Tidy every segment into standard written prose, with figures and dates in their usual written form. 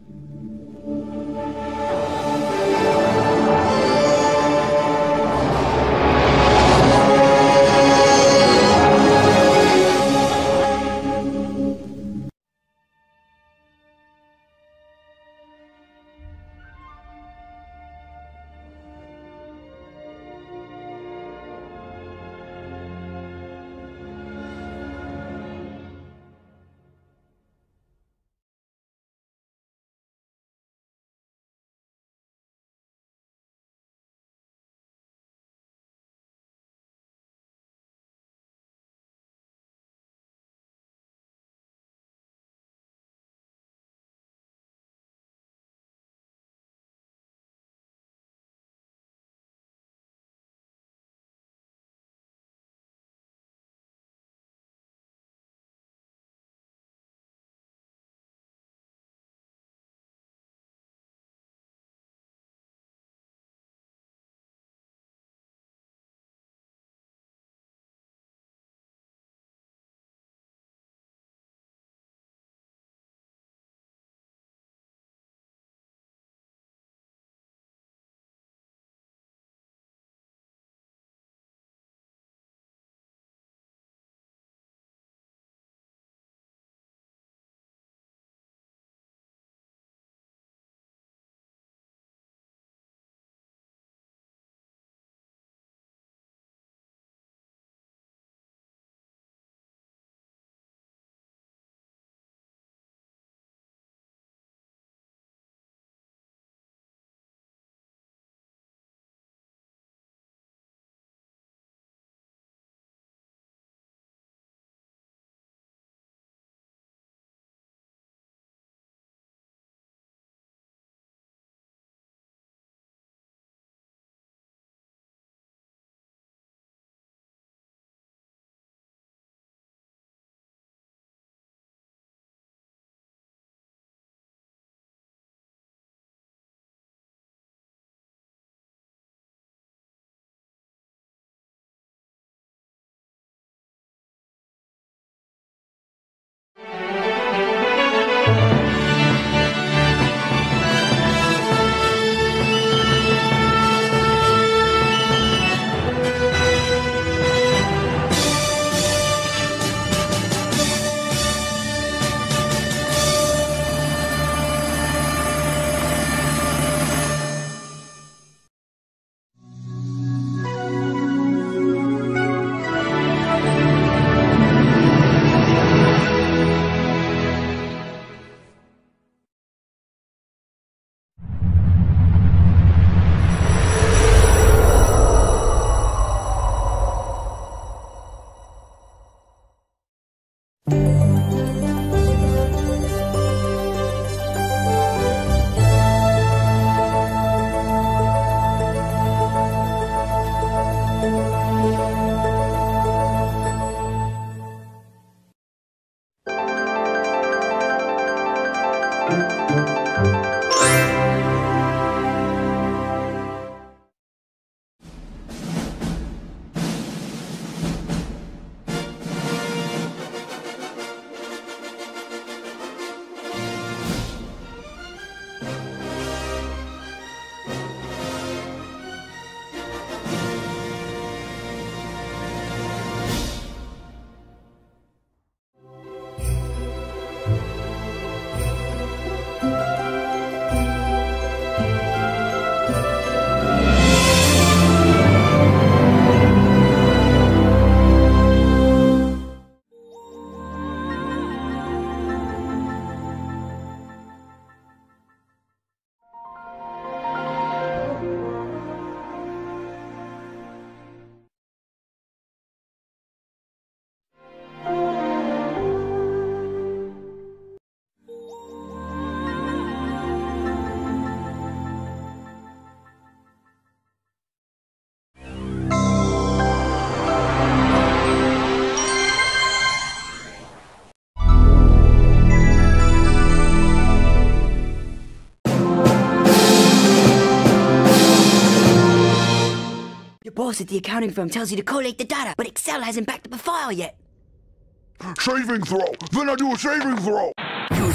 boss at the accounting firm tells you to collate the data, but Excel hasn't backed up a file yet. Saving throw! Then I do a saving throw! Use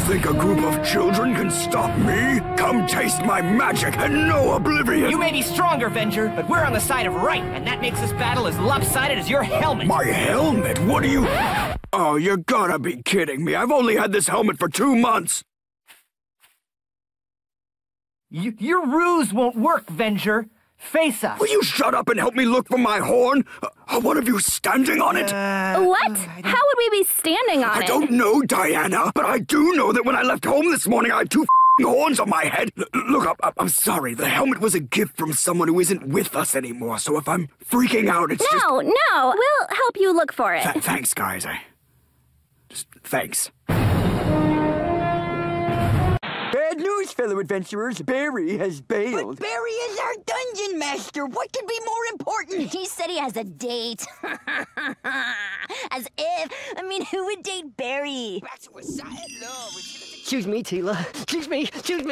think a group of children can stop me? Come taste my magic and no oblivion! You may be stronger, Venger, but we're on the side of right, and that makes this battle as lopsided as your helmet. My helmet? What are you... Oh, you gotta be kidding me. I've only had this helmet for 2 months. Your ruse won't work, Venger. Face us. Will you shut up and help me look for my horn? Are one of you standing on it? What? How would we be standing on it? I don't know, Diana, but I do know that when I left home this morning, I had 2 horns on my head. Look, I'm sorry. The helmet was a gift from someone who isn't with us anymore, so if I'm freaking out, it's just... No, we'll help you look for it. Thanks, guys. Thanks. Bad news, fellow adventurers. Barry has bailed. But Barry is our dungeon master. What could be more important? He said he has a date. As if. I mean, who would date Barry? That's suicide love. Excuse me, Tila. Excuse me.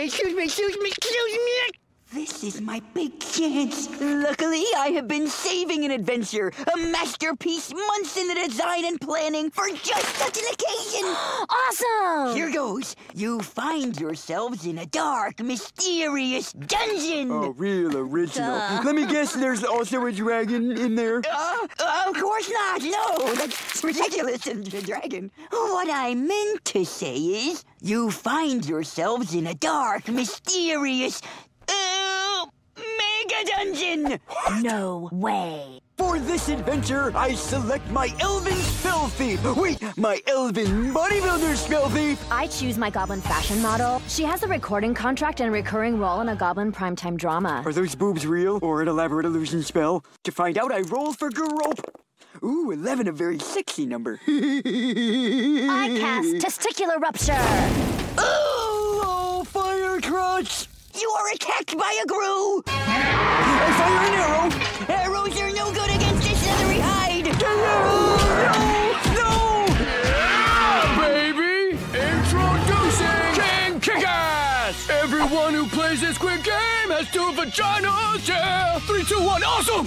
This is my big chance. Luckily, I have been saving an adventure, a masterpiece, months in the design and planning for just such an occasion. Awesome! Here goes. You find yourselves in a dark, mysterious dungeon. Oh, real original. Let me guess there's also a dragon in there. Of course not. No, that's ridiculous. A dragon. What I meant to say is, you find yourselves in a dark, mysterious, mega dungeon! No way. For this adventure, I select my elven spell thief. Wait, my elven bodybuilder spell thief. I choose my goblin fashion model. She has a recording contract and a recurring role in a goblin primetime drama. Are those boobs real or an elaborate illusion spell? To find out, I roll for Garope. Ooh, 11, a very sexy number. I cast Testicular Rupture. Oh, fire crotch! You are attacked by a Gru! I fire an arrow! Arrows are no good against this leathery hide! No! Yeah, baby! Introducing King Kick-Ass! Everyone who plays this quick game has 2 vaginas! Yeah! 3, 2, 1, awesome!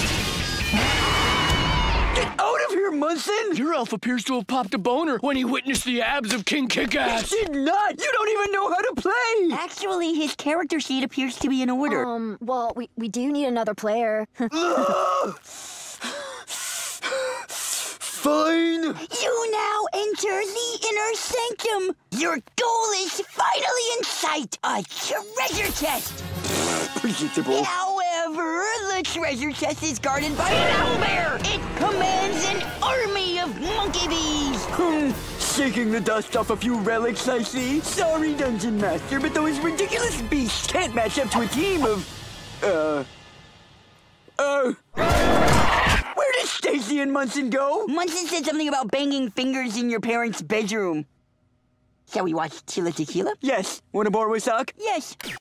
Get out of here, Munson! Your elf appears to have popped a boner when he witnessed the abs of King Kick-Ass. Did not! You don't even know how to play! Actually, his character sheet appears to be in order. Well, we do need another player. Fine! You now enter the inner sanctum! Your goal is finally in sight! A treasure chest! Predictable. However, the treasure chest is guarded by an owlbear! It commands an army of monkey bees! Shaking the dust off a few relics, I see. Sorry, Dungeon Master, but those ridiculous beasts can't match up to a team of... Where did Stacy and Munson go? Munson said something about banging fingers in your parents' bedroom. Shall we watch Chila Tequila? Yes. Wanna borrow a sock? Yes.